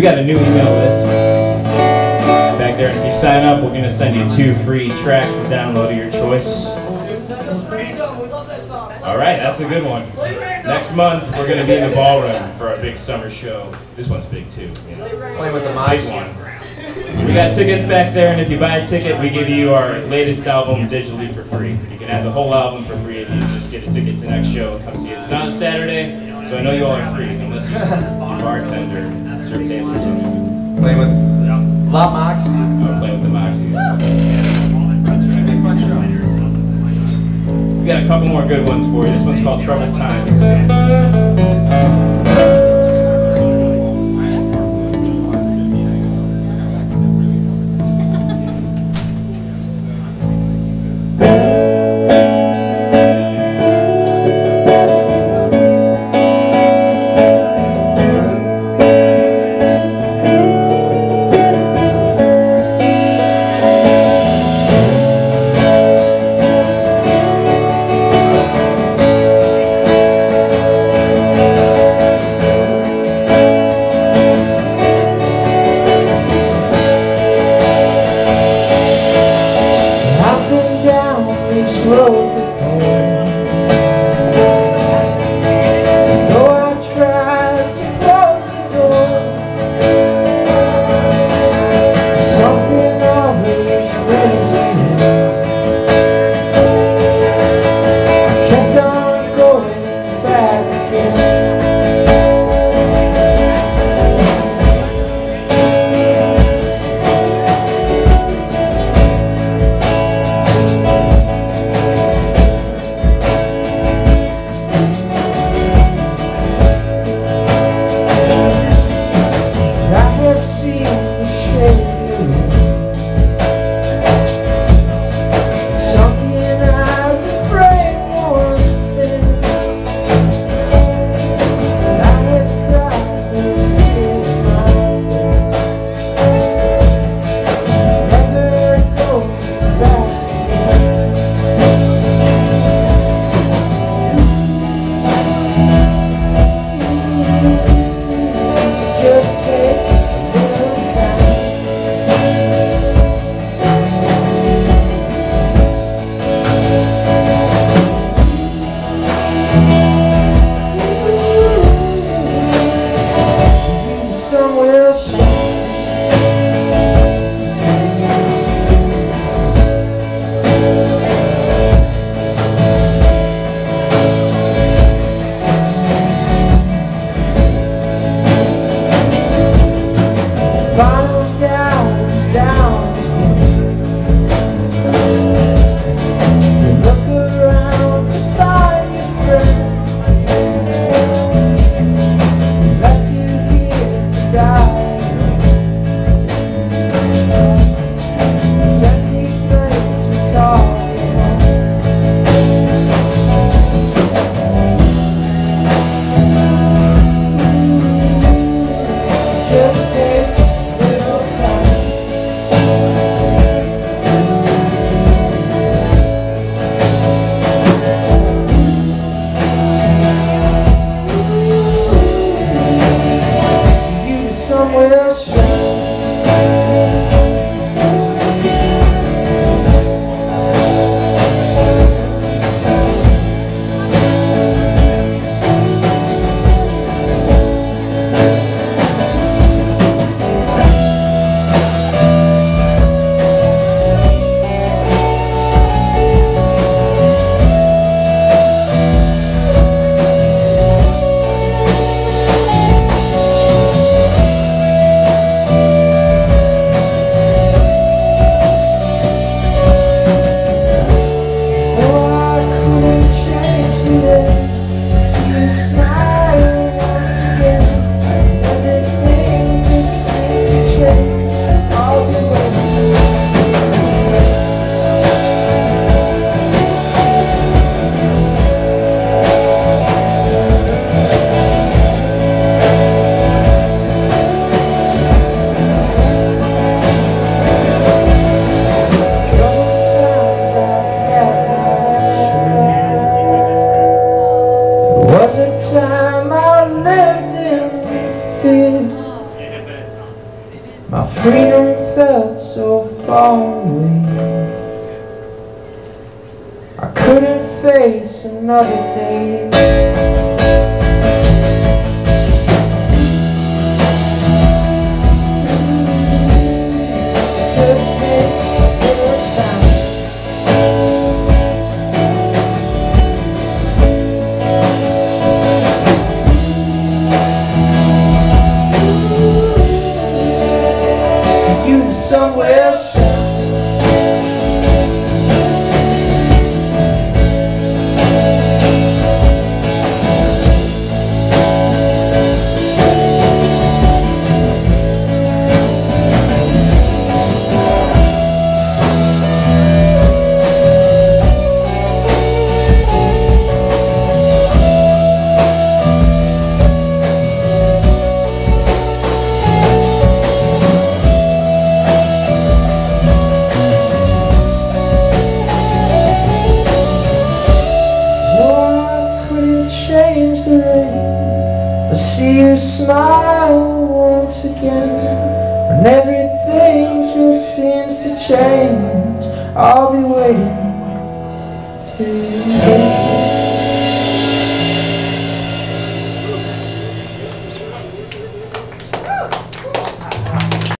got a new email list back there, and if you sign up, we're gonna send you 2 free tracks to download of your choice. All right, that's a good one. Next month, we're gonna be in the ballroom for our big summer show. This one's big too. You know. Playing with the big one. We got tickets back there, and if you buy a ticket, we give you our latest album digitally for free. You can have the whole album for free if you just get a ticket to next show and come see it. It's not a Saturday, so I know you all are free, unless you bartender, serve tables or something. Playing with La Moxie. I'm playing with the Moxies. Should be a fun show. We got a couple more good ones for you. This one's called Troubled Times. My freedom felt so far away. I couldn't face another day. Just take your time. You somewhere shine. Change the rain, but see you smile once again. When everything just seems to change, I'll be waiting for you.